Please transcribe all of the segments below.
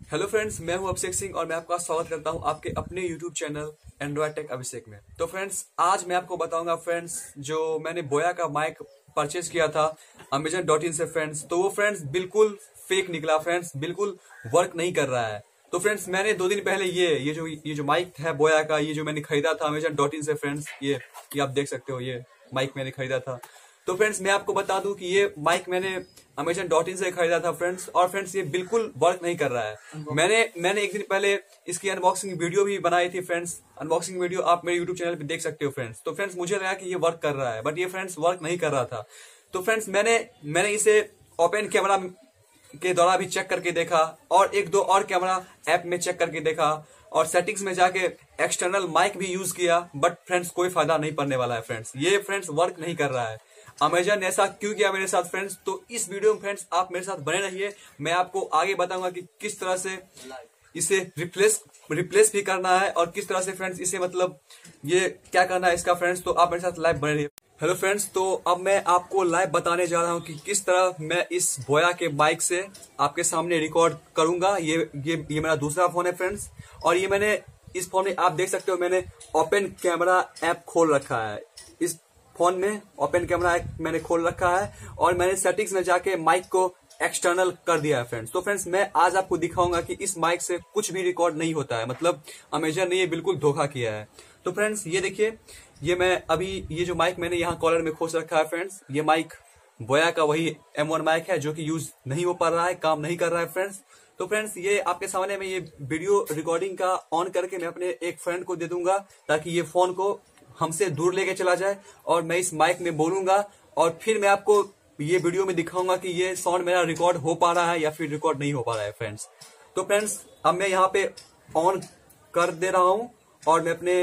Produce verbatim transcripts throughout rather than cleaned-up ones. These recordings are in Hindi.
हेलो फ्रेंड्स, मैं हूं अभिषेक सिंह और मैं आपका स्वागत करता हूं आपके अपने YouTube channel Android tech Abhishek में। तो फ्रेंड्स, आज मैं आपको बताऊंगा फ्रेंड्स, जो मैंने बोया का माइक परचेज किया था अमेजन डॉट इन से फ्रेंड्स, तो वो फ्रेंड्स बिल्कुल फेक निकला फ्रेंड्स, बिल्कुल वर्क नहीं कर रहा है। तो फ्रेंड्स, मैंने दो दिन पहले ये ये जो ये जो माइक है बोया का, ये जो मैंने खरीदा था अमेजन डॉट इन से फ्रेंड्स, ये ये आप देख सकते हो, ये माइक मैंने खरीदा था। तो फ्रेंड्स, मैं आपको बता दूं कि ये माइक मैंने अमेजन डॉट इन से खरीदा था फ्रेंड्स, और फ्रेंड्स ये बिल्कुल वर्क नहीं कर रहा है। मैंने मैंने एक दिन पहले इसकी अनबॉक्सिंग वीडियो भी बनाई थी फ्रेंड्स। अनबॉक्सिंग वीडियो आप मेरे यूट्यूब चैनल पे देख सकते हो फ्रेंड्स। तो फ्रेंड्स, मुझे लगा कि ये वर्क कर रहा है, बट ये फ्रेंड्स वर्क नहीं कर रहा था। तो फ्रेंड्स, मैंने मैंने इसे ओपन कैमरा के द्वारा भी चेक करके देखा, और एक दो और कैमरा ऐप में चेक करके देखा, और सेटिंग्स में जाके एक्सटर्नल माइक भी यूज किया, बट फ्रेंड्स कोई फायदा नहीं पड़ने वाला है फ्रेंड्स। ये फ्रेंड्स वर्क नहीं कर रहा है। अमेजन ने ऐसा क्यों किया मेरे साथ फ्रेंड्स? तो इस वीडियो में फ्रेंड्स आप मेरे साथ बने रहिए। मैं आपको आगे बताऊंगा कि किस तरह से इसे रिप्लेस रिप्लेस भी करना है, और किस तरह से फ्रेंड्स इसे मतलब ये क्या करना है इसका फ्रेंड्स। तो आप मेरे साथ लाइव बने रहिए। हेलो फ्रेंड्स, तो अब मैं आपको लाइव बताने जा रहा हूं कि किस तरह मैं इस बोया के माइक से आपके सामने रिकॉर्ड करूंगा। ये ये ये मेरा दूसरा फोन है फ्रेंड्स, और ये मैंने इस फोन में आप देख सकते हो, मैंने ओपन कैमरा ऐप खोल रखा है। इस फोन में ओपन कैमरा ऐप मैंने खोल रखा है, और मैंने सेटिंग्स में जाके माइक को एक्सटर्नल कर दिया है फ्रेंड्स। तो फ्रेंड्स, मैं आज आपको दिखाऊंगा कि इस माइक से कुछ भी रिकॉर्ड नहीं होता है, मतलब अमेजन ने ये बिल्कुल धोखा किया है। तो फ्रेंड्स, ये देखिए, ये मैं अभी ये जो माइक मैंने यहाँ कॉलर में खोस रखा है फ्रेंड्स, ये माइक बोया का वही एम वन माइक है, जो कि यूज नहीं हो पा रहा है, काम नहीं कर रहा है फ्रेंड्स। तो फ्रेंड्स, ये आपके सामने में ये वीडियो रिकॉर्डिंग का ऑन करके मैं अपने एक फ्रेंड को दे दूंगा, ताकि ये फोन को हमसे दूर लेके चला जाए, और मैं इस माइक में बोलूंगा, और फिर मैं आपको ये वीडियो में दिखाऊंगा कि ये साउंड मेरा रिकॉर्ड हो पा रहा है या फिर रिकॉर्ड नहीं हो पा रहा है फ्रेंड्स। तो फ्रेंड्स, अब मैं यहाँ पे ऑन कर दे रहा हूँ, और मैं अपने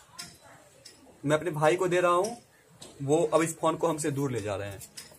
मैं अपने भाई को दे रहा हूँ, वो अब इस फोन को हमसे दूर ले जा रहे हैं।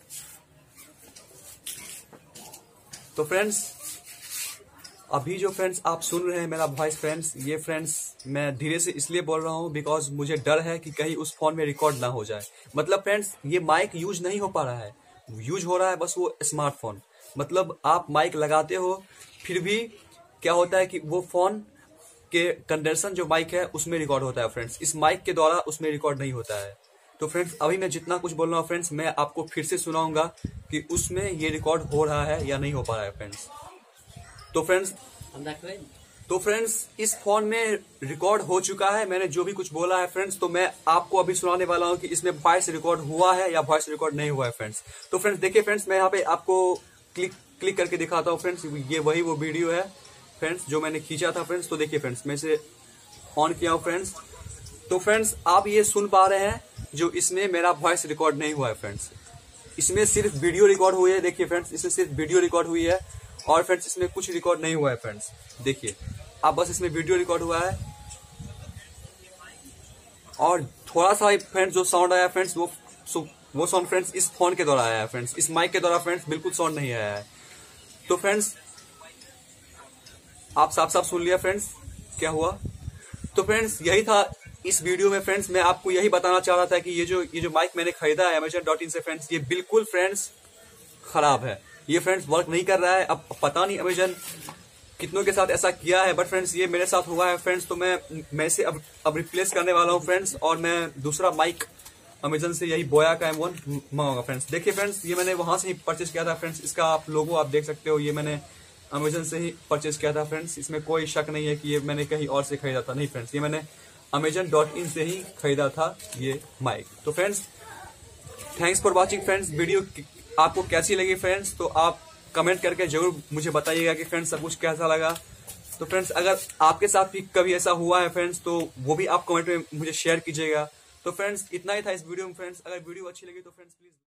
तो फ्रेंड्स, अभी जो फ्रेंड्स आप सुन रहे हैं मेरा वॉइस फ्रेंड्स, ये फ्रेंड्स मैं धीरे से इसलिए बोल रहा हूँ बिकॉज मुझे डर है कि कहीं उस फोन में रिकॉर्ड ना हो जाए। मतलब फ्रेंड्स, ये माइक यूज नहीं हो पा रहा है, यूज हो रहा है बस वो स्मार्टफोन। मतलब आप माइक लगाते हो, फिर भी क्या होता है कि वो फोन के कंडेंसर जो माइक है उसमें रिकॉर्ड होता है फ्रेंड्स, इस माइक के द्वारा उसमें रिकॉर्ड नहीं होता है। तो फ्रेंड्स, अभी मैं जितना कुछ बोल रहा हूँ फ्रेंड्स, मैं आपको फिर से सुनाऊंगा कि उसमें ये रिकॉर्ड हो रहा है या नहीं हो पा रहा है फ्रेंड्स। तो फ्रेंड्स तो फ्रेंड्स इस फोन में रिकॉर्ड हो चुका है, मैंने जो भी कुछ बोला है फ्रेंड्स, तो मैं आपको अभी सुनाने वाला हूँ कि इसमें वॉइस रिकॉर्ड हुआ है या वॉइस रिकॉर्ड नहीं हुआ है फ्रेंड्स। तो फ्रेंड्स देखिए फ्रेंड्स, मैं यहाँ पे आपको क्लिक क्लिक करके दिखाता हूँ फ्रेंड्स। ये वही वो वीडियो है फ्रेंड्स जो मैंने खींचा था फ्रेंड्स। तो देखिए फ्रेंड्स, मैं इसे ऑन किया हूँ फ्रेंड्स। तो फ्रेंड्स, आप ये सुन पा रहे हैं जो इसमें मेरा वॉइस रिकॉर्ड नहीं हुआ है फ्रेंड्स, इसमें सिर्फ वीडियो रिकॉर्ड हुई है। देखिए फ्रेंड्स, इसमें सिर्फ वीडियो रिकॉर्ड हुई है, और फ्रेंड्स इसमें कुछ रिकॉर्ड नहीं हुआ है फ्रेंड्स। देखिए आप, बस इसमें वीडियो रिकॉर्ड हुआ है, और थोड़ा सा फ्रेंड्स जो साउंड आया फ्रेंड्स, वो वो साउंड फ्रेंड्स इस फोन के द्वारा आया है फ्रेंड्स, इस माइक के द्वारा फ्रेंड्स बिल्कुल साउंड नहीं आया है। तो फ्रेंड्स, आप साफ साफ सुन लिया फ्रेंड्स क्या हुआ। तो फ्रेंड्स, यही था इस वीडियो में फ्रेंड्स, मैं आपको यही बताना चाह रहा था कि ये जो ये जो माइक मैंने खरीदा है अमेजन डॉट इन से फ्रेंड्स, ये बिल्कुल फ्रेंड्स खराब है, ये फ्रेंड्स वर्क नहीं कर रहा है। अब पता नहीं अमेजन कितनों के साथ ऐसा किया है, बट फ्रेंड्स ये मेरे साथ हुआ है फ्रेंड्स। तो मैं मैं इसे अब अब रिप्लेस करने वाला हूँ फ्रेंड्स, और मैं दूसरा माइक अमेजन से यही बोया का एम वन मंगाऊंगा फ्रेंड्स। देखिए फ्रेंड्स, ये मैंने वहां से ही परचेज किया था फ्रेंड्स, इसका आप लोगो आप देख सकते हो, ये मैंने अमेजन से ही परचेज किया था फ्रेंड्स। इसमें कोई शक नहीं है कि ये मैंने कहीं और से खरीदा था, नहीं फ्रेंड्स, ये मैंने अमेजन डॉट इन से ही खरीदा था ये माइक। तो friends, thanks for watching friends. Video आपको कैसी लगी फ्रेंड्स, तो आप कमेंट करके जरूर मुझे बताइएगा कि फ्रेंड्स सब कुछ कैसा लगा। तो फ्रेंड्स, अगर आपके साथ भी कभी ऐसा हुआ है फ्रेंड्स, तो वो भी आप कमेंट में मुझे शेयर कीजिएगा। तो फ्रेंड्स, इतना ही था इस वीडियो में फ्रेंड्स। अगर वीडियो अच्छी लगी तो फ्रेंड्स प्लीज